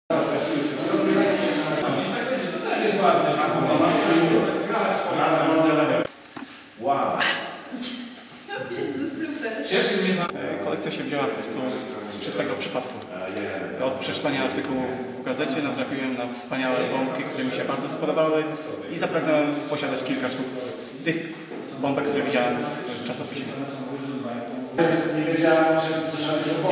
Wow. Cieszy mnie. Kolekcja się wzięła po prostu z czystego przypadku. Od przeczytania artykułu w gazecie natrafiłem na wspaniałe bombki, które mi się bardzo spodobały i zapragnąłem posiadać kilka sztuk z tych bombek, które widziałem w czasopiśmie. Nie wiedziałem, czy coś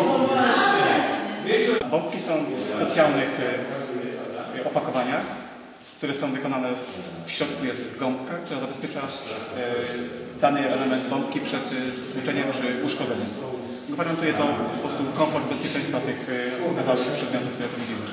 Bombki są w specjalnych opakowaniach, które są wykonane, w środku jest gąbka, która zabezpiecza dany element bombki przed stłuczeniem czy uszkodzeniem. Gwarantuje to po prostu komfort, bezpieczeństwa tych okazałych przedmiotów, które tu widzimy.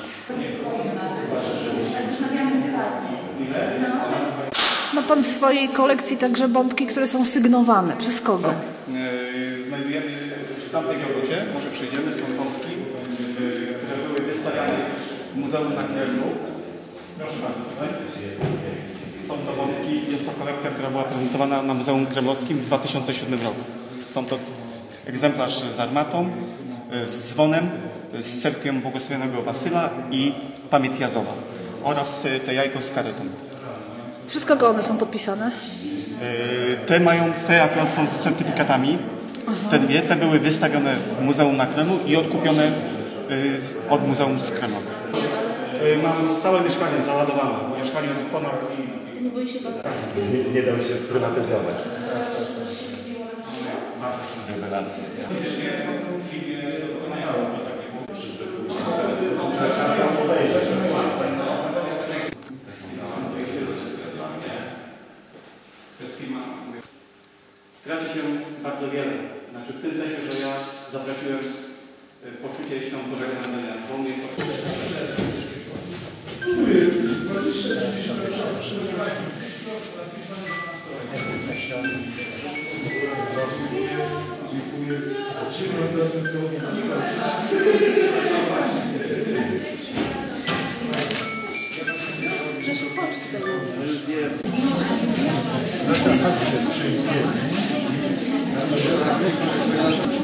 Ma Pan w swojej kolekcji także bombki, które są sygnowane. Przez kogo? Tak. Znajdujemy w tamtej wiadocie, może przejdziemy, są bombki, które były wystawiane w Muzeum na Kremlu. Proszę bardzo. Są to bombki, jest to kolekcja, która była prezentowana na Muzeum Kremlowskim w 2007 roku. Są to egzemplarz z armatą, z dzwonem, z cerkwią błogosławionego Wasyla i pamięć Jazowa oraz te jajko z karetą. Przez kogo one są podpisane? Te akurat są z certyfikatami. Te dwie, te były wystawione w Muzeum na Kremlu i odkupione od Muzeum z Kremla. Mam całe mieszkanie załadowane. Mieszkanie jest ponad... Nie boi się Pan? Nie dał się sprywatyzować. Rewelacje. Traci się bardzo wiele. Znaczy w tym sensie, że ja zatraciłem poczucie świąt Bożego Narodzenia. Bo mnie Grzesiu, chodź tutaj.